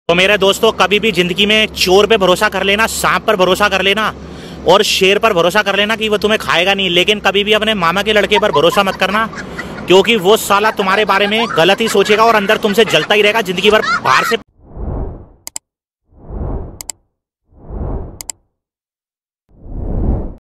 तो मेरे दोस्तों, कभी भी जिंदगी में चोर पे भरोसा कर लेना, सांप पर भरोसा कर लेना और शेर पर भरोसा कर लेना कि वो तुम्हें खाएगा नहीं। लेकिन कभी भी अपने मामा के लड़के पर भरोसा मत करना, क्योंकि वो साला तुम्हारे बारे में गलत ही सोचेगा और अंदर तुमसे जलता ही रहेगा जिंदगी भर। बाहर से